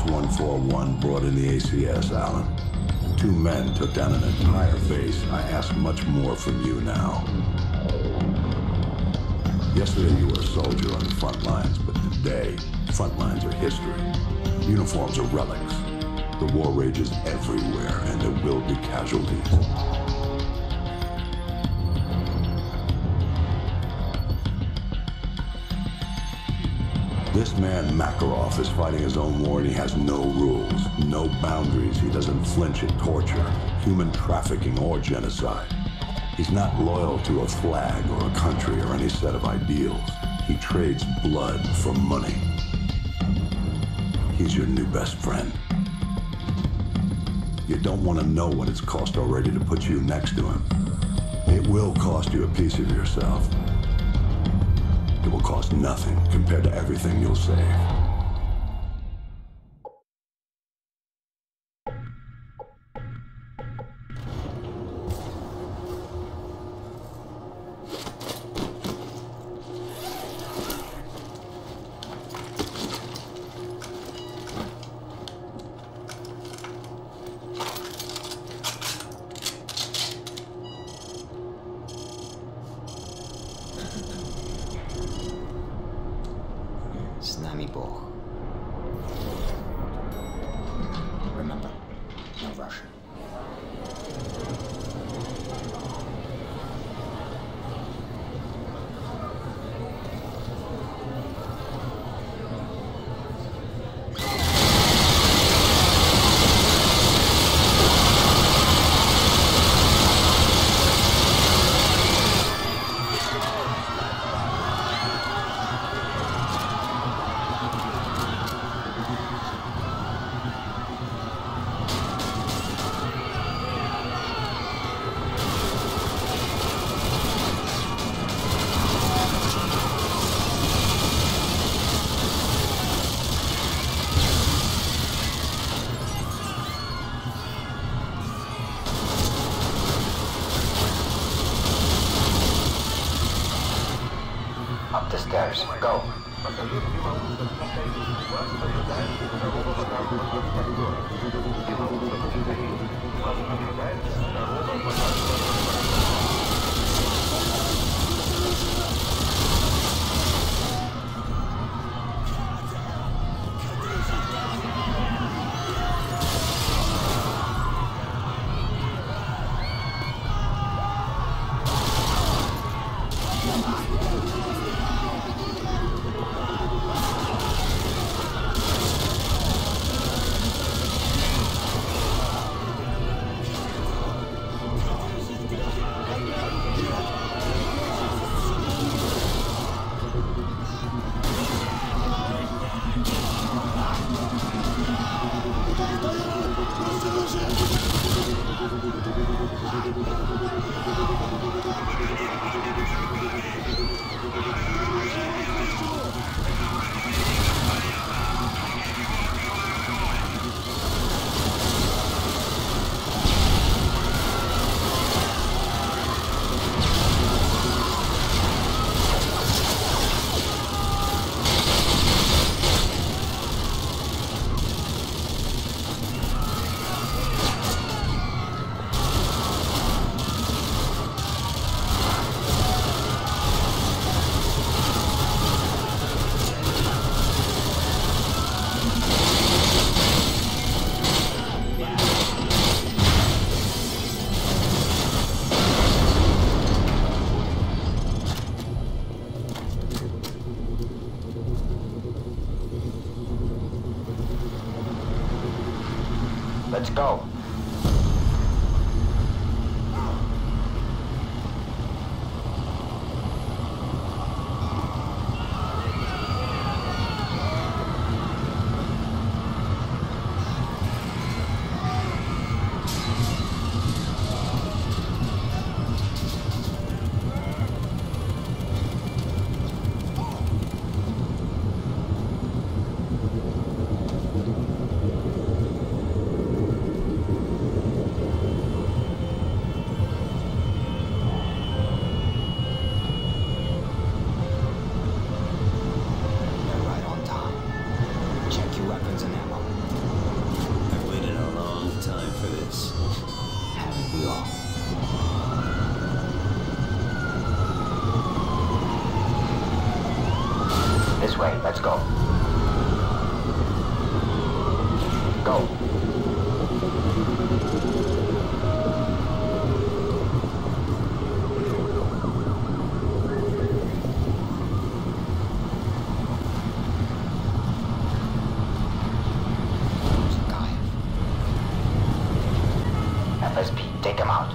Force 141 brought in the ACS, Alan. 2 men took down an entire base. I ask much more from you now. Yesterday you were a soldier on the front lines, but today, front lines are history. Uniforms are relics. The war rages everywhere, and there will be casualties. This man, Makarov, is fighting his own war and he has no rules, no boundaries. He doesn't flinch at torture, human trafficking, or genocide. He's not loyal to a flag or a country or any set of ideals. He trades blood for money. He's your new best friend. You don't want to know what it's cost already to put you next to him. It will cost you a piece of yourself. It will cost nothing compared to everything you'll save. Remember, no rush. Up the stairs. Go. Let's go. way, let's go. Go. FSP, take him out.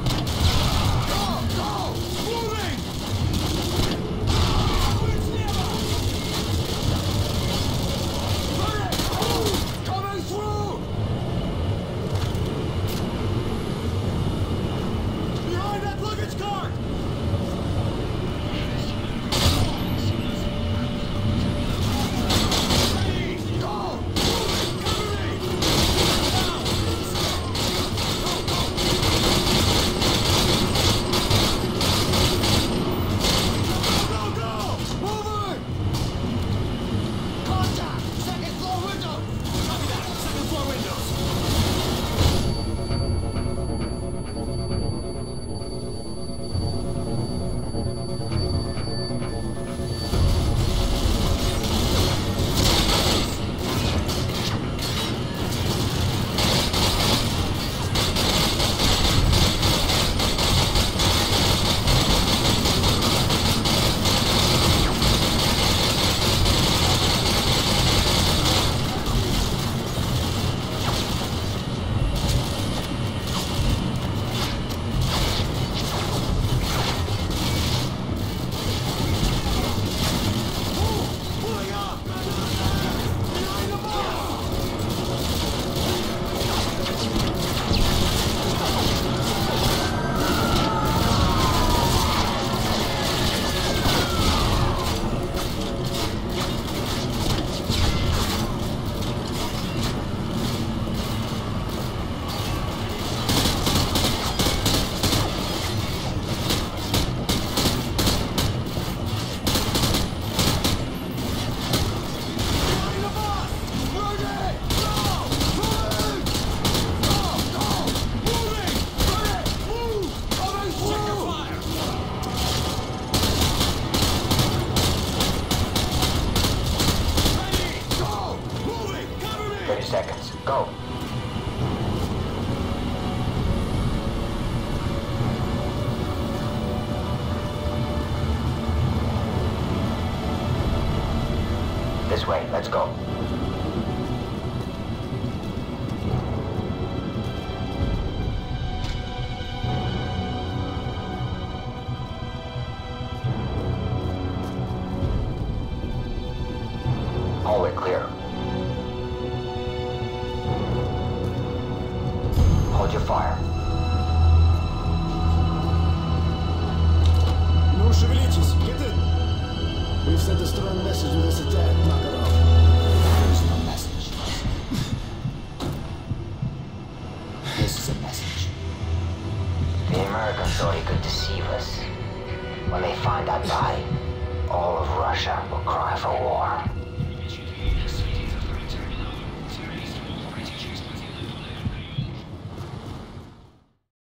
Seconds. Go. This way, let's go. Hallway clear. Hold your fire. No шевелитесь, get in. We've sent a strong message with this attack. Knock it off. There's no message. This is a message. The Americans thought he could deceive us. When they find I lied, all of Russia will cry for war.